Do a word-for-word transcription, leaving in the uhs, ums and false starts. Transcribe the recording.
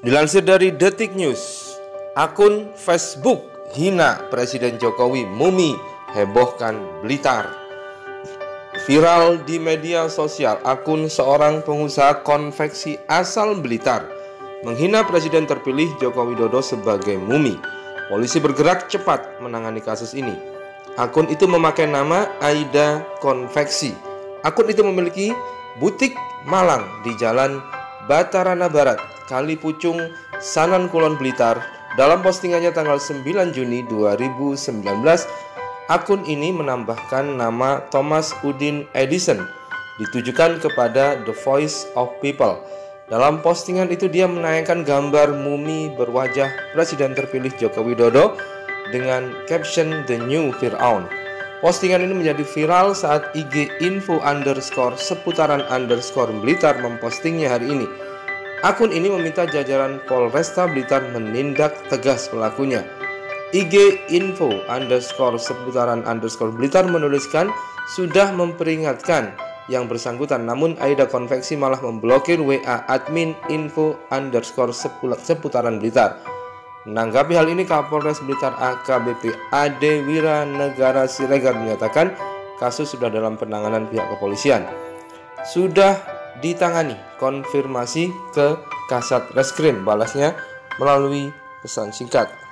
Dilansir dari Detik News, akun Facebook hina Presiden Jokowi Mumi hebohkan Blitar. Viral di media sosial, akun seorang pengusaha konveksi asal Blitar menghina Presiden terpilih Joko Widodo sebagai Mumi. Polisi bergerak cepat menangani kasus ini. Akun itu memakai nama Aida Konveksi. Akun itu memiliki butik Malang di Jalan Batarana Barat, Kali Pucung, Sanan Kulon, Blitar. Dalam postingannya tanggal sembilan Juni dua ribu sembilan belas, akun ini menambahkan nama Thomas Udin Edison ditujukan kepada The Voice of People. Dalam postingan itu dia menayangkan gambar Mumi berwajah Presiden terpilih Joko Widodo dengan caption The New Fir'aun. Postingan ini menjadi viral saat I G info underscore seputaran underscore Blitar mempostingnya hari ini. Akun ini meminta jajaran Polresta Blitar menindak tegas pelakunya. I G info underscore seputaran underscore Blitar menuliskan sudah memperingatkan yang bersangkutan, namun Aida Konveksi malah memblokir W A admin info underscore seputaran Blitar. Menanggapi hal ini, Kapolres Blitar A K B P Ade Wiranegara Siregar menyatakan kasus sudah dalam penanganan pihak kepolisian. Sudah ditangani, konfirmasi ke Kasat Reskrim, balasnya melalui pesan singkat.